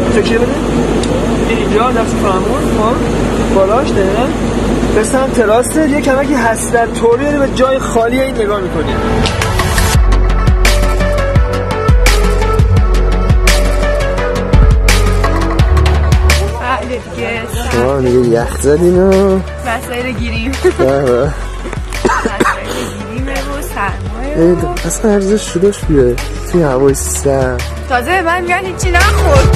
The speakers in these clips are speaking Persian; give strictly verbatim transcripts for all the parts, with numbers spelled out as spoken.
تکیه بده. اینجا دست فرمون ما بالاش دقیقا مثلا تراسه یه کمکی حسرت طوری داری به جای خالی این نگاه میکنی. آه دیگه یخ زدین و وسایل گیریم وسایل گیریمه و سرمایه اصلا ارزش شداش بیاره توی هوای سر تازه من میگن هیچی نخورد.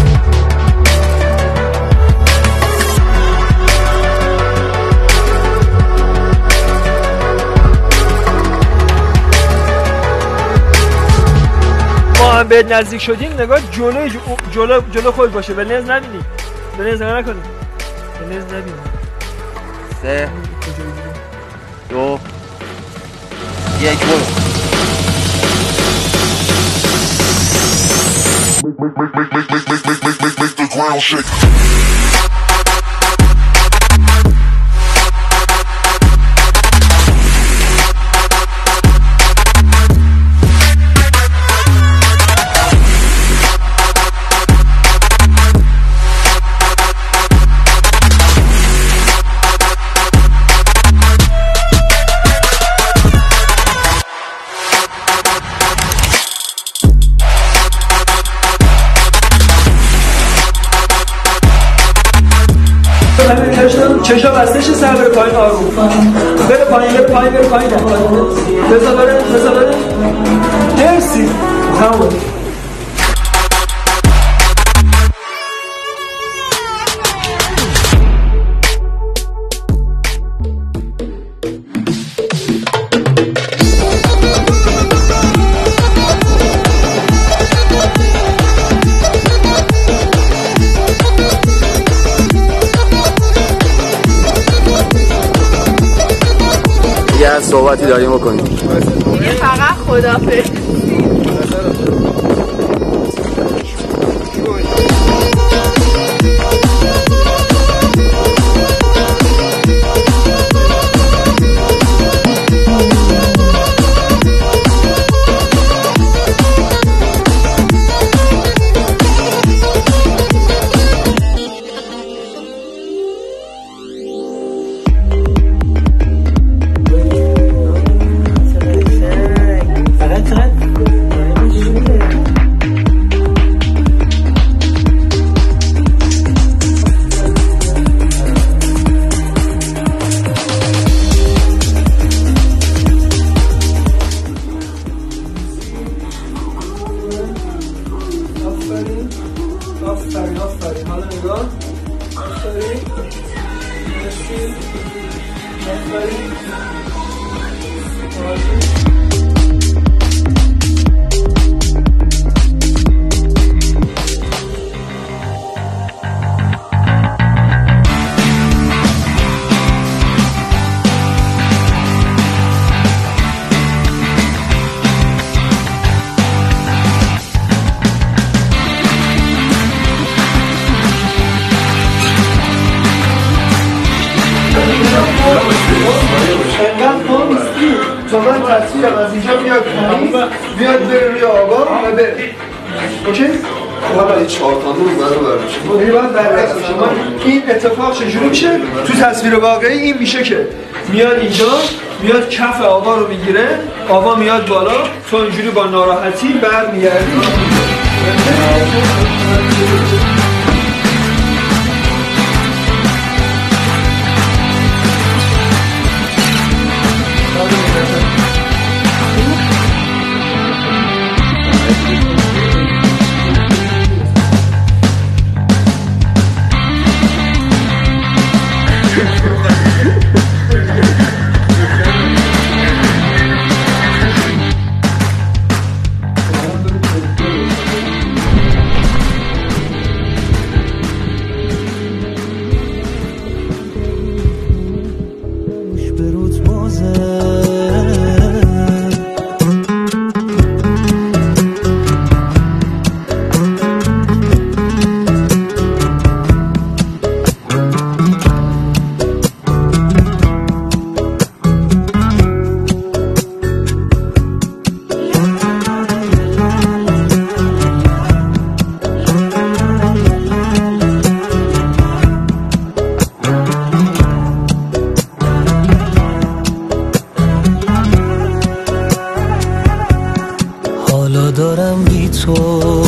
ما هم بهت نزدیک شدیم نگاه جلو جلو جلو خود باشه به نز نبینی به نز نگاه نکنی به نز نبینی. سه دو یک برو. چشا بستش سر بره پایین آروم بره پایین بره پایین بره پایین بزا بره بزا بره مرسی همون یه صحبتی داریم بکنیم دیگه فقط خدافظ. آفرین آفرین حالا نگاه آفرین مرسی آفرین انقدر ما نیستی تا من تصویرم از اینجا میاد پایین میاد بره روی آقا و بره اوکی؟ حالا این چهار تا نور برای برمیشه این باید برعکس بشه این اتفاق چجوری میشه؟ تو تصویر واقعی این میشه که میاد اینجا میاد کف آقا رو میگیره آقا میاد بالا تو اینجوری با ناراحتی برمیگردی تو